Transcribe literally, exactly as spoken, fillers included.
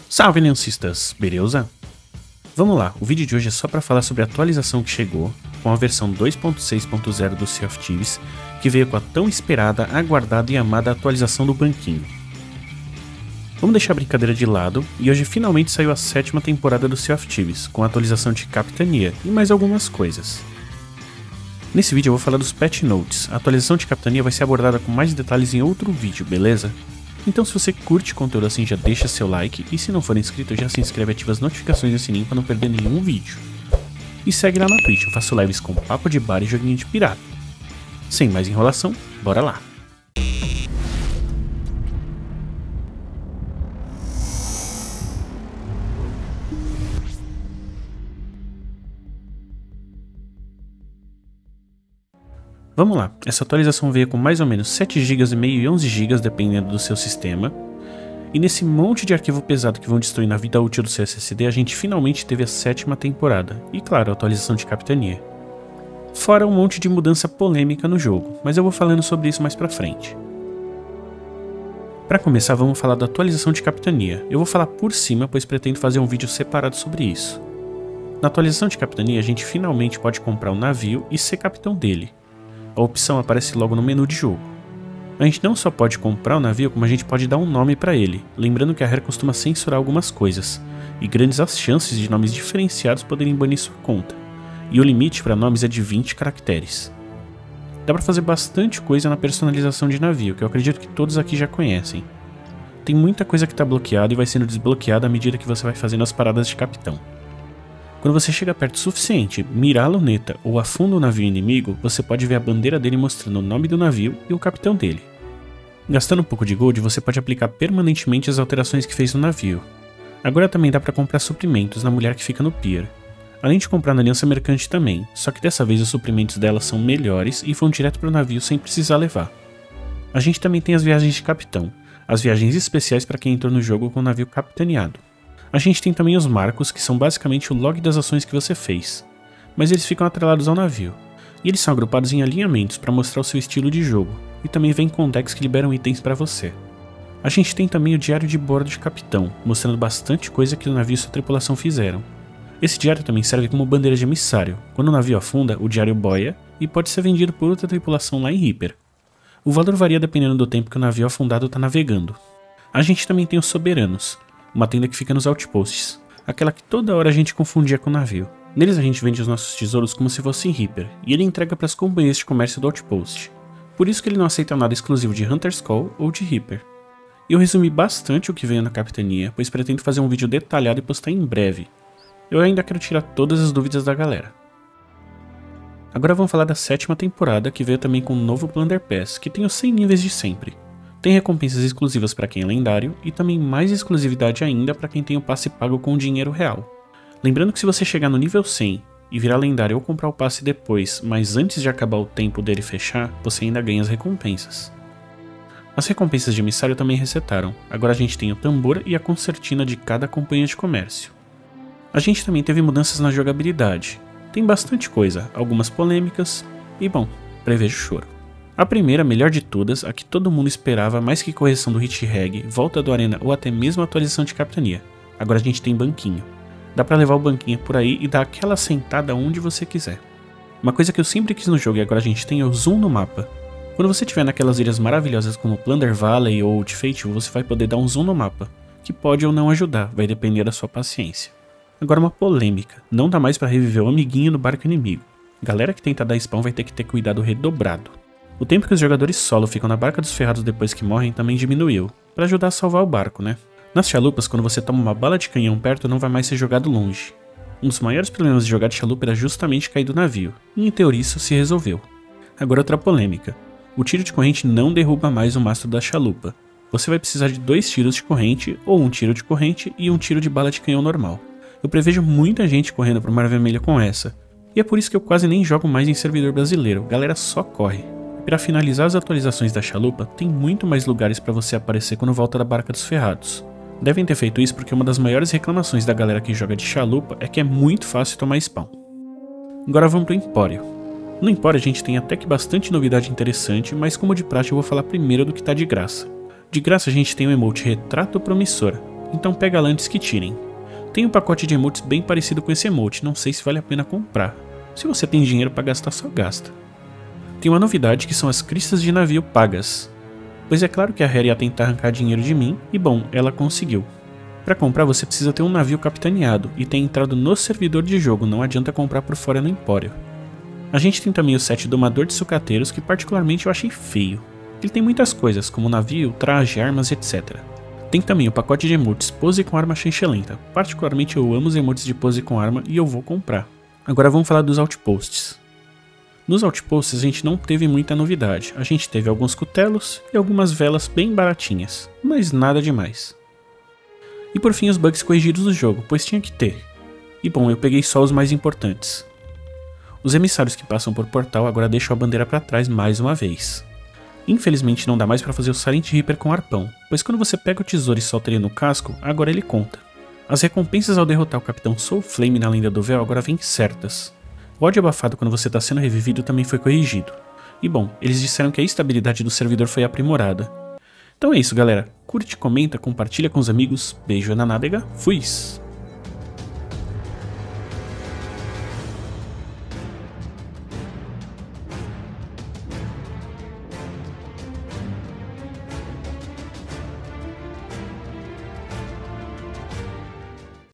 Salve, aliancistas, beleza? Vamos lá, o vídeo de hoje é só para falar sobre a atualização que chegou com a versão dois ponto seis ponto zero do Sea of Thieves, que veio com a tão esperada, aguardada e amada atualização do banquinho. Vamos deixar a brincadeira de lado, e hoje finalmente saiu a sétima temporada do Sea of Thieves, com a atualização de capitania e mais algumas coisas. Nesse vídeo eu vou falar dos patch notes, a atualização de capitania vai ser abordada com mais detalhes em outro vídeo, beleza? Então se você curte conteúdo assim já deixa seu like, e se não for inscrito já se inscreve e ativa as notificações e o sininho para não perder nenhum vídeo. E segue lá na Twitch, eu faço lives com papo de bar e joguinho de pirata. Sem mais enrolação, bora lá! Vamos lá, essa atualização veio com mais ou menos sete gigas e meio e onze gigas dependendo do seu sistema. E nesse monte de arquivo pesado que vão destruir na vida útil do seu S S D, a gente finalmente teve a sétima temporada. E claro, a atualização de capitania. Fora um monte de mudança polêmica no jogo, mas eu vou falando sobre isso mais pra frente. Para começar, vamos falar da atualização de capitania. Eu vou falar por cima, pois pretendo fazer um vídeo separado sobre isso. Na atualização de capitania, a gente finalmente pode comprar um navio e ser capitão dele. A opção aparece logo no menu de jogo. A gente não só pode comprar o navio, como a gente pode dar um nome para ele, lembrando que a Rare costuma censurar algumas coisas, e grandes as chances de nomes diferenciados poderem banir sua conta, e o limite para nomes é de vinte caracteres. Dá para fazer bastante coisa na personalização de navio, que eu acredito que todos aqui já conhecem. Tem muita coisa que está bloqueada e vai sendo desbloqueada à medida que você vai fazendo as paradas de capitão. Quando você chega perto o suficiente, mirar a luneta ou afunda o navio inimigo, você pode ver a bandeira dele mostrando o nome do navio e o capitão dele. Gastando um pouco de gold, você pode aplicar permanentemente as alterações que fez no navio. Agora também dá para comprar suprimentos na mulher que fica no pier. Além de comprar na aliança mercante também, só que dessa vez os suprimentos dela são melhores e vão direto para o navio sem precisar levar. A gente também tem as viagens de capitão, as viagens especiais para quem entrou no jogo com o navio capitaneado. A gente tem também os marcos, que são basicamente o log das ações que você fez, mas eles ficam atrelados ao navio, e eles são agrupados em alinhamentos para mostrar o seu estilo de jogo, e também vem com decks que liberam itens para você. A gente tem também o diário de bordo de capitão, mostrando bastante coisa que o navio e sua tripulação fizeram. Esse diário também serve como bandeira de emissário, quando o navio afunda, o diário boia, e pode ser vendido por outra tripulação lá em Reaper. O valor varia dependendo do tempo que o navio afundado está navegando. A gente também tem os soberanos, uma tenda que fica nos outposts, aquela que toda hora a gente confundia com o navio. Neles a gente vende os nossos tesouros como se fosse em Reaper, e ele entrega para as companhias de comércio do outpost. Por isso que ele não aceita nada exclusivo de Hunter's Call ou de Reaper. Eu resumi bastante o que veio na capitania, pois pretendo fazer um vídeo detalhado e postar em breve. Eu ainda quero tirar todas as dúvidas da galera. Agora vamos falar da sétima temporada, que veio também com um novo Plunder Pass, que tem os cem níveis de sempre. Tem recompensas exclusivas para quem é lendário e também mais exclusividade ainda para quem tem o passe pago com dinheiro real. Lembrando que se você chegar no nível cem e virar lendário ou comprar o passe depois, mas antes de acabar o tempo dele fechar, você ainda ganha as recompensas. As recompensas de emissário também resetaram, agora a gente tem o tambor e a concertina de cada companhia de comércio. A gente também teve mudanças na jogabilidade, tem bastante coisa, algumas polêmicas e bom, prevejo choro. A primeira, melhor de todas, a que todo mundo esperava mais que correção do hit reg, volta do arena ou até mesmo atualização de capitania. Agora a gente tem banquinho. Dá pra levar o banquinho por aí e dar aquela sentada onde você quiser. Uma coisa que eu sempre quis no jogo e agora a gente tem é o zoom no mapa. Quando você estiver naquelas ilhas maravilhosas como Plunder Valley ou Old Fateful, você vai poder dar um zoom no mapa, que pode ou não ajudar, vai depender da sua paciência. Agora uma polêmica, não dá mais pra reviver o amiguinho no barco inimigo. Galera que tenta dar spawn vai ter que ter cuidado redobrado. O tempo que os jogadores solo ficam na barca dos ferrados depois que morrem também diminuiu, para ajudar a salvar o barco, né? Nas chalupas, quando você toma uma bala de canhão perto, não vai mais ser jogado longe. Um dos maiores problemas de jogar de chalupa era justamente cair do navio, e em teoria isso se resolveu. Agora outra polêmica, o tiro de corrente não derruba mais o mastro da chalupa. Você vai precisar de dois tiros de corrente, ou um tiro de corrente e um tiro de bala de canhão normal. Eu prevejo muita gente correndo pro Mar Vermelho com essa, e é por isso que eu quase nem jogo mais em servidor brasileiro, galera só corre. Para finalizar as atualizações da chalupa, tem muito mais lugares para você aparecer quando volta da barca dos ferrados. Devem ter feito isso porque uma das maiores reclamações da galera que joga de chalupa é que é muito fácil tomar spawn. Agora vamos pro Empório. No Empório a gente tem até que bastante novidade interessante, mas como de praxe eu vou falar primeiro do que tá de graça. De graça a gente tem o emote Retrato Promissor, então pega lá antes que tirem. Tem um pacote de emotes bem parecido com esse emote, não sei se vale a pena comprar. Se você tem dinheiro para gastar, só gasta. Tem uma novidade que são as cristas de navio pagas. Pois é claro que a Harry ia tentar arrancar dinheiro de mim, e bom, ela conseguiu. Para comprar você precisa ter um navio capitaneado e ter entrado no servidor de jogo, não adianta comprar por fora no Empório. A gente tem também o set Domador de Sucateiros, que particularmente eu achei feio. Ele tem muitas coisas, como navio, traje, armas, etcétera. Tem também o pacote de emotes pose com arma chancelenta. Particularmente eu amo os emotes de pose com arma e eu vou comprar. Agora vamos falar dos outposts. Nos outposts a gente não teve muita novidade. A gente teve alguns cutelos e algumas velas bem baratinhas, mas nada demais. E por fim os bugs corrigidos do jogo, pois tinha que ter. E bom, eu peguei só os mais importantes. Os emissários que passam por portal agora deixam a bandeira para trás mais uma vez. Infelizmente não dá mais para fazer o Silent Reaper com arpão, pois quando você pega o tesouro e solta ele no casco, agora ele conta. As recompensas ao derrotar o Capitão Soul Flame na Lenda do Véu agora vêm certas. O ódio abafado quando você está sendo revivido também foi corrigido. E bom, eles disseram que a estabilidade do servidor foi aprimorada. Então é isso galera, curte, comenta, compartilha com os amigos, beijo na nádega, fui!